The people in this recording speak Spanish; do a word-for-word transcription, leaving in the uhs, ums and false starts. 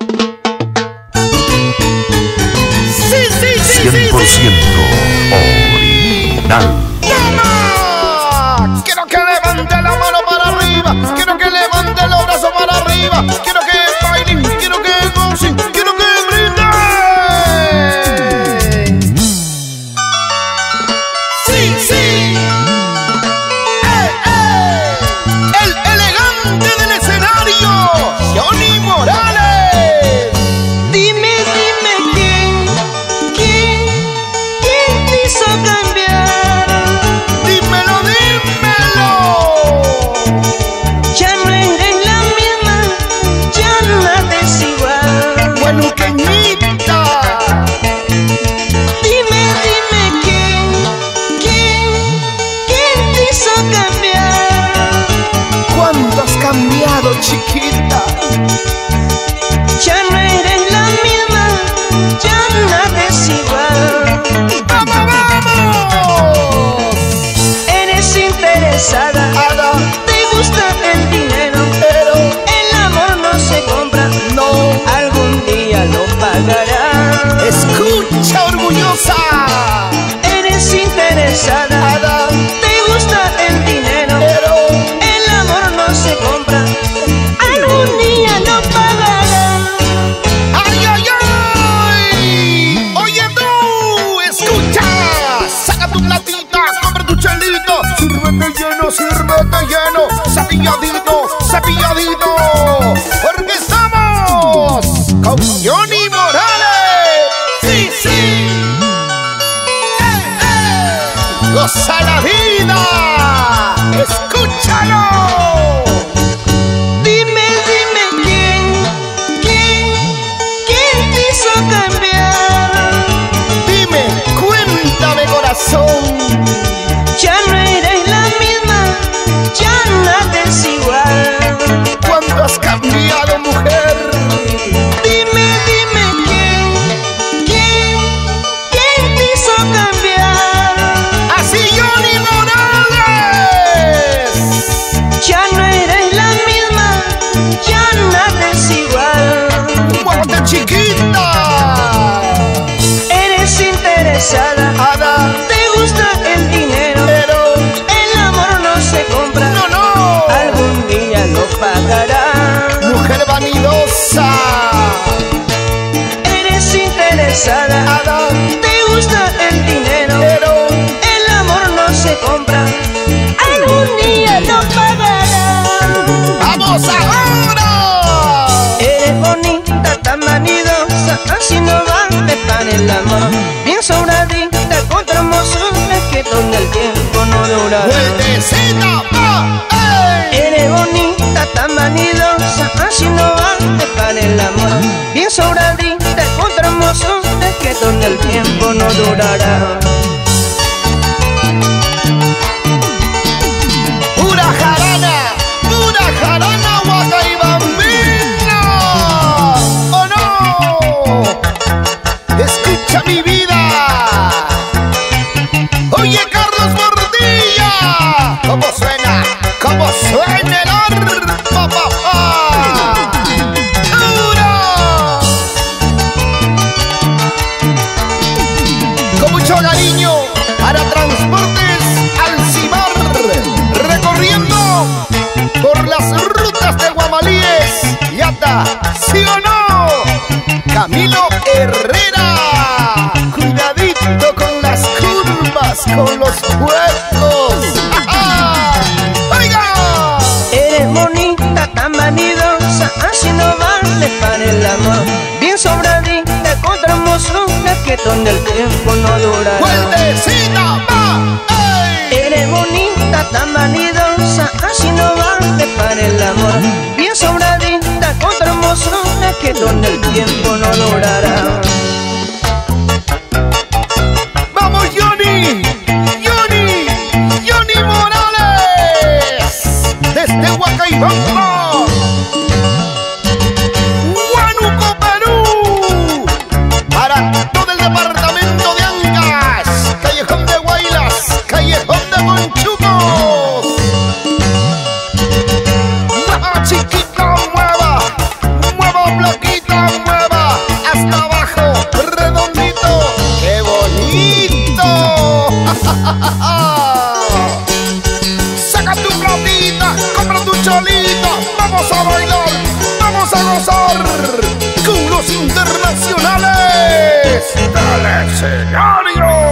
Sí, sí, sí, cien por ciento sí, original. ¡Toma! Quiero que levante la mano para arriba, quiero que levante los brazos para arriba, quiero que bailen, quiero que gocen, quiero que brinden. Sí, sí. ¡Eh, eh! El elegante del escenario, Johnny Morales. Dime, dime quién, quién, quién te hizo cambiar. Dímelo, dímelo. Ya no eres la misma, ya nada es igual. Bueno, queñita. Dime, dime quién, quién, quién te hizo cambiar. ¿Cuánto has cambiado, chiquita? Ya no eres la misma, ya nada es igual. ¡Vamos, vamos! Eres interesada, Ada, te gusta el dinero, pero el amor no se compra, no. algún día lo pagarás. Escucha, orgullosa. Eres interesada, Ada, te gusta el dinero, pero el amor no se compra, algún día lo pagarás. ¡ay, ay, ay! Oye tú, escucha. Saca tu platita, compra tu chelito. Sírvete lleno, sírvete lleno. Cepilladito, cepilladito. Porque estamos con Johnny Morales. Sí, sí. ¡Eh, eh! ¡Goza la vida! ¡Escúchalo! Dime, dime quién, quién, quién te hizo cambiar. Dime, cuéntame, corazón. Ya no eres la misma, ya nada es igual. ¿Cuánto has cambiado, mujer? Dime, dime quién, quién, quién te hizo cambiar. Así, Johnny Morales. Ya no eres la misma, ya nada es igual. ¡Muévete, chiquita! Eres interesada, Ada, te gusta el dinero, pero el amor no se compra, no, no. algún día lo pagarás. Mujer vanidosa. Eres interesada, Ada, te gusta el dinero, pero el amor no se compra, algún día lo pagarás. ¡vamos ahora! Eres bonita, tan vanidosa, así no vale para el amor. Bien sobradita, contra hermosura que todo el tiempo no durará. ¡Vueltecita! ¡Va! ¡Ey! Eres bonita, tan vanidosa, así no vale para el amor. Bien sobradita, contra hermosura que todo el tiempo no durará. ¡Pura jarana! ¡Pura jarana, guaca y bambina! ¡Oh, no! ¡Escucha mi vida! ¡Oye, Carlos Mordilla! ¿Cómo suena? ¿Cómo suena el arpa, papá? ¡Duro! Con mucho cariño para Transportes Alcimar, recorriendo por las rutas de Guamalíes y Ata, ¿sí o no? Camilo Herrera, cuidadito con las curvas, con los huecos. ¡Oiga! Eres bonita, tan vanidosa, así no vale para el amor. Bien sobradita, contra hermosura que todo el tiempo no durará. ¡Vueltecita! ¡Va! ¡Ey! Eres bonita, tan vanidosa, así no vale para el amor. Bien sobradita, contra hermosura que todo el tiempo no durará. ¡Vamos, Johnny! ¡Johnny! ¡Johnny Morales! Desde Huacaibamba, Huánuco, Perú, para todo el departamento de Ancash, Callejón de Guaylas, Callejón de Monchucos. ¡Ah, chiquita, mueva! ¡Mueva, plaquita! Saca tu platita, compra tu cholita, vamos a bailar, vamos a gozar con los internacionales del escenario.